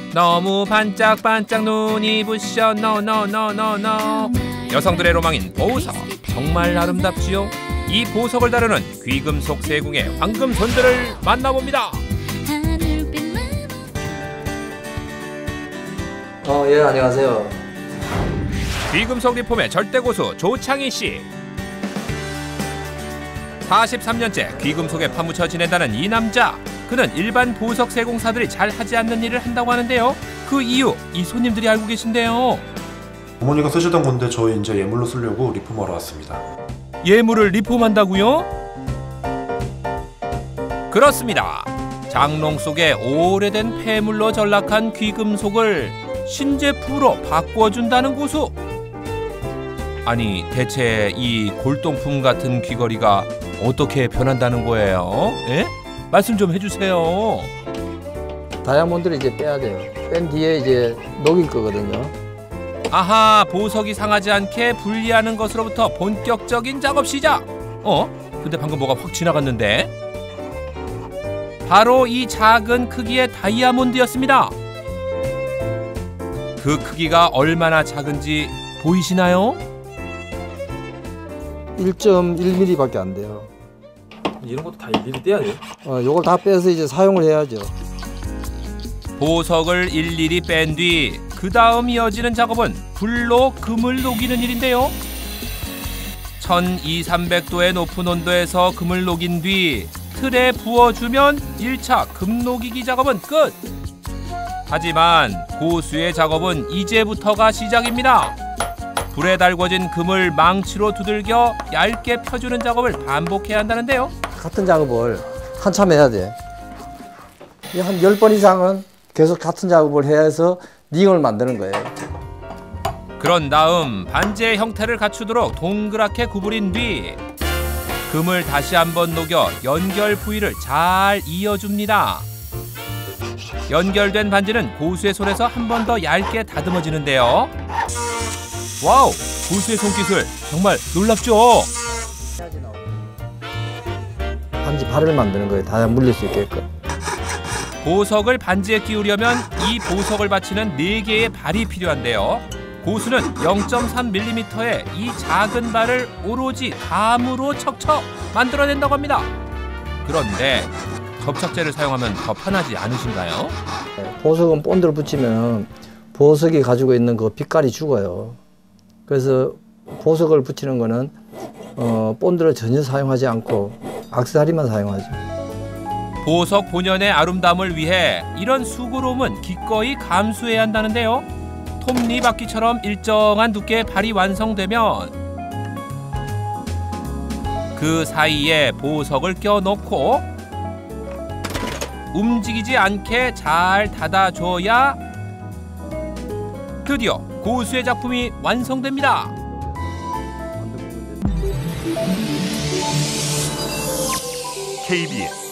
너무 반짝반짝 눈이 부셔 노노노노노. 여성들의 로망인 보석, 정말 아름답지요? 이 보석을 다루는 귀금속 세궁의 황금손들을 만나봅니다. 예, 안녕하세요. 귀금속 리폼의 절대 고수 조창희 씨. 43년째 귀금속에 파묻혀 지낸다는 이 남자. 그는 일반 보석 세공사들이 잘 하지 않는 일을 한다고 하는데요. 그 이유, 이 손님들이 알고 계신데요. 어머니가 쓰시던 건데 저희 이제 예물로 쓰려고 리폼하러 왔습니다. 예물을 리폼한다고요? 그렇습니다. 장롱 속에 오래된 폐물로 전락한 귀금속을 신제품으로 바꿔준다는 고수. 아니, 대체 이 골동품 같은 귀걸이가 어떻게 변한다는 거예요? 예? 말씀 좀 해주세요. 다이아몬드를 이제 빼야 돼요. 뺀 뒤에 이제 녹일 거거든요. 아하, 보석이 상하지 않게 분리하는 것으로부터 본격적인 작업 시작. 근데 방금 뭐가 확 지나갔는데? 바로 이 작은 크기의 다이아몬드였습니다. 그 크기가 얼마나 작은지 보이시나요? 1.1mm밖에 안 돼요. 이런 것도 다 일일이 떼야 돼요? 요걸 다 빼서 이제 사용을 해야죠. 보석을 일일이 뺀 뒤 그 다음 이어지는 작업은 불로 금을 녹이는 일인데요. 1200~300도의 높은 온도에서 금을 녹인 뒤 틀에 부어주면 1차 금 녹이기 작업은 끝! 하지만 고수의 작업은 이제부터가 시작입니다. 불에 달궈진 금을 망치로 두들겨 얇게 펴주는 작업을 반복해야 한다는데요. 같은 작업을 한참 해야 돼. 한 10번 이상은 계속 같은 작업을 해서 링을 만드는 거예요. 그런 다음 반지의 형태를 갖추도록 동그랗게 구부린 뒤 금을 다시 한번 녹여 연결 부위를 잘 이어줍니다. 연결된 반지는 고수의 손에서 한 번 더 얇게 다듬어지는데요. 와우! 고수의 손기술 정말 놀랍죠? 반지 발을 만드는 거예요. 다 물릴 수 있게끔. 보석을 반지에 끼우려면 이 보석을 받치는 4개의 발이 필요한데요. 고수는 0.3mm의 이 작은 발을 오로지 감으로 척척 만들어낸다고 합니다. 그런데 접착제를 사용하면 더 편하지 않으신가요? 보석은 본드를 붙이면 보석이 가지고 있는 그 빛깔이 죽어요. 그래서 보석을 붙이는 거는 본드를 전혀 사용하지 않고 액세서리만 사용하죠. 보석 본연의 아름다움을 위해 이런 수고로움은 기꺼이 감수해야 한다는데요. 톱니바퀴처럼 일정한 두께의 발이 완성되면 그 사이에 보석을 껴넣고 움직이지 않게 잘 닫아줘야 드디어 고수의 작품이 완성됩니다. KBS